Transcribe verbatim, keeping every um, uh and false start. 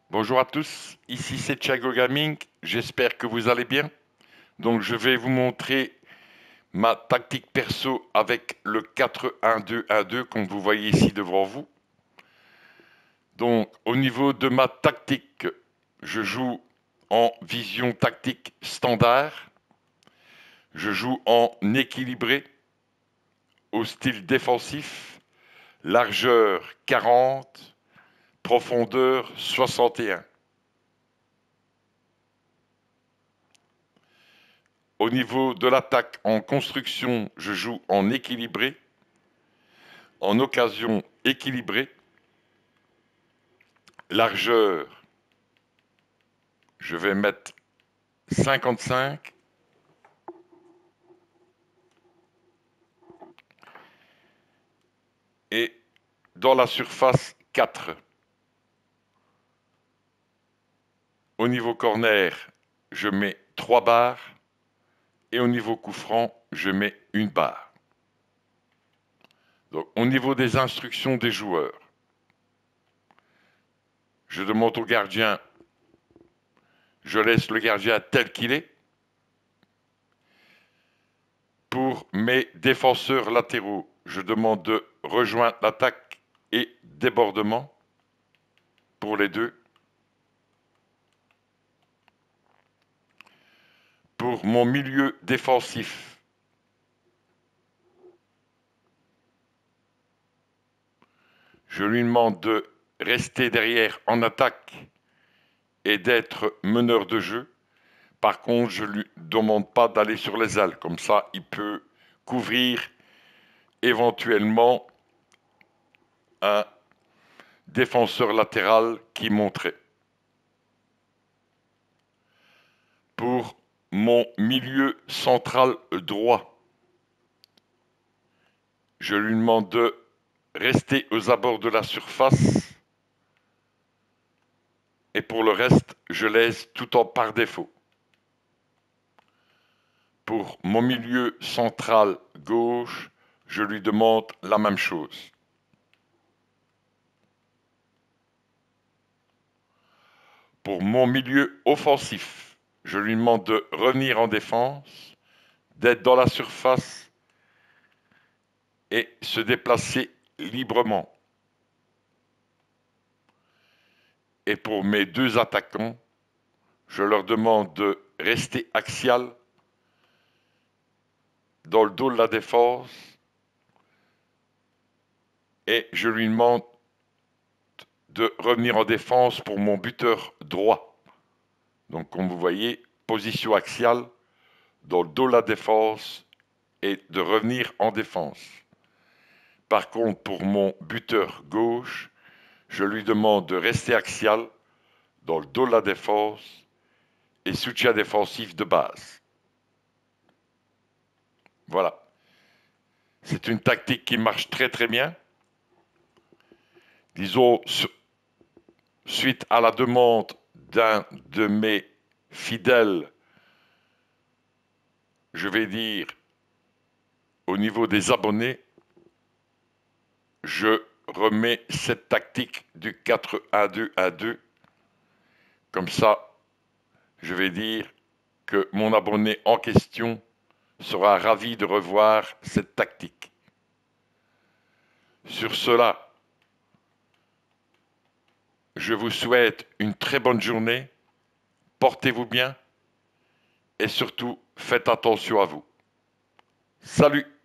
Bonjour à tous, ici c'est Thiago Gaming, j'espère que vous allez bien. Donc je vais vous montrer ma tactique perso avec le quatre un deux un deux comme vous voyez ici devant vous. Donc au niveau de ma tactique, je joue en vision tactique standard, je joue en équilibré, au style défensif, largeur quarante, profondeur soixante et un. Au niveau de l'attaque en construction, je joue en équilibré, en occasion équilibrée, largeur, je vais mettre cinquante-cinq, et dans la surface quatre. Au niveau corner, je mets trois barres, et au niveau coup franc, je mets une barre. Donc, au niveau des instructions des joueurs, je demande au gardien, je laisse le gardien tel qu'il est. Pour mes défenseurs latéraux, je demande de rejoindre l'attaque et débordement pour les deux. Pour mon milieu défensif, je lui demande de rester derrière en attaque et d'être meneur de jeu. Par contre, je ne lui demande pas d'aller sur les ailes. Comme ça, il peut couvrir éventuellement un défenseur latéral qui monterait. Pour mon milieu central droit, je lui demande de rester aux abords de la surface. Et pour le reste, je laisse tout en par défaut. Pour mon milieu central gauche, je lui demande la même chose. Pour mon milieu offensif, je lui demande de revenir en défense, d'être dans la surface et se déplacer librement. Et pour mes deux attaquants, je leur demande de rester axial dans le dos de la défense et je lui demande de revenir en défense pour mon buteur droit. Donc comme vous voyez, position axiale dans le dos de la défense et de revenir en défense. Par contre, pour mon buteur gauche, je lui demande de rester axial dans le dos de la défense et soutien défensif de base. Voilà. C'est une tactique qui marche très très bien. Disons, suite à la demande d'un de mes fidèles, je vais dire, au niveau des abonnés, je remets cette tactique du quatre un deux un deux. Comme ça, je vais dire que mon abonné en question sera ravi de revoir cette tactique. Sur cela, je vous souhaite une très bonne journée, portez-vous bien et surtout faites attention à vous. Salut!